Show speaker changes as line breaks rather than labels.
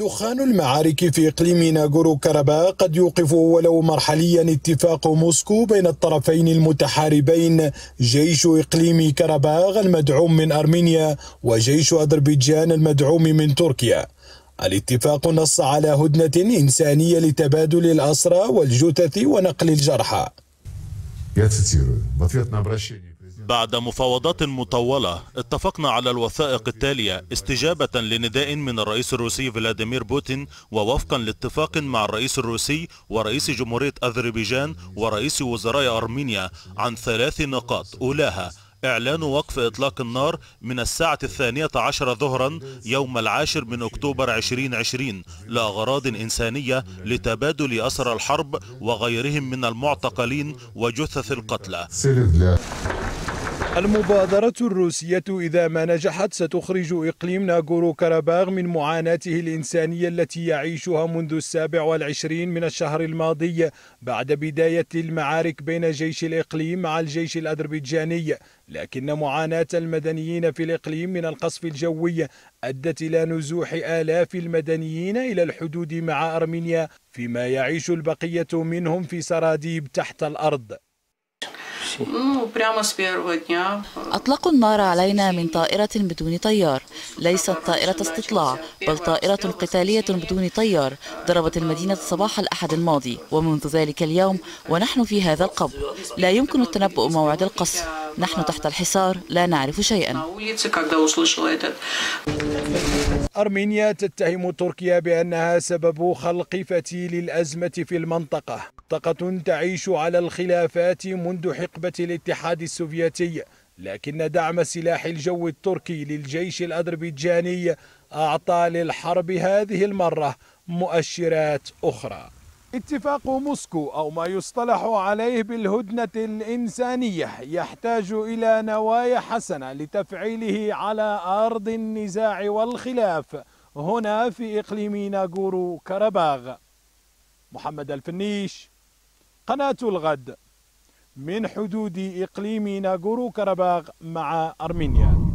دخان المعارك في إقليم ناغورو كاراباخ قد يوقف ولو مرحليا اتفاق موسكو بين الطرفين المتحاربين، جيش إقليم كاراباخ المدعوم من أرمينيا وجيش أذربيجان المدعوم من تركيا. الاتفاق نص على هدنة إنسانية لتبادل الأسرى والجثث ونقل الجرحى.
بعد مفاوضات مطولة اتفقنا على الوثائق التالية استجابة لنداء من الرئيس الروسي فلاديمير بوتين، ووفقا لاتفاق مع الرئيس الروسي ورئيس جمهورية أذربيجان ورئيس وزراء أرمينيا عن 3 نقاط. أولاها إعلان وقف إطلاق النار من الساعة 12 ظهرا يوم 10 من أكتوبر 2020 لأغراض إنسانية لتبادل أسرى الحرب وغيرهم من المعتقلين وجثث القتلى.
المبادرة الروسية إذا ما نجحت ستخرج إقليم ناغورو كاراباخ من معاناته الإنسانية التي يعيشها منذ 27 من الشهر الماضي بعد بداية المعارك بين جيش الإقليم مع الجيش الأذربيجاني، لكن معاناة المدنيين في الإقليم من القصف الجوي أدت إلى نزوح آلاف المدنيين إلى الحدود مع أرمينيا، فيما يعيش البقية منهم في سراديب تحت الأرض.
أطلقوا النار علينا من طائرة بدون طيار، ليست طائرة استطلاع بل طائرة قتالية بدون طيار، ضربت المدينة صباح الأحد الماضي، ومنذ ذلك اليوم ونحن في هذا القبو. لا يمكن التنبؤ موعد القصف، نحن تحت الحصار لا نعرف شيئا.
أرمينيا تتهم تركيا بأنها سبب خلق فتيل الأزمة في المنطقة تعيش على الخلافات منذ حقبة الاتحاد السوفيتي، لكن دعم السلاح الجوي التركي للجيش الأذربيجاني أعطى للحرب هذه المرة مؤشرات أخرى. اتفاق موسكو أو ما يصطلح عليه بالهدنة الإنسانية يحتاج إلى نوايا حسنة لتفعيله على أرض النزاع والخلاف هنا في إقليم ناغورو كاراباخ. محمد الفنيش، قناة الغد، من حدود إقليم ناغورو كاراباخ مع أرمينيا.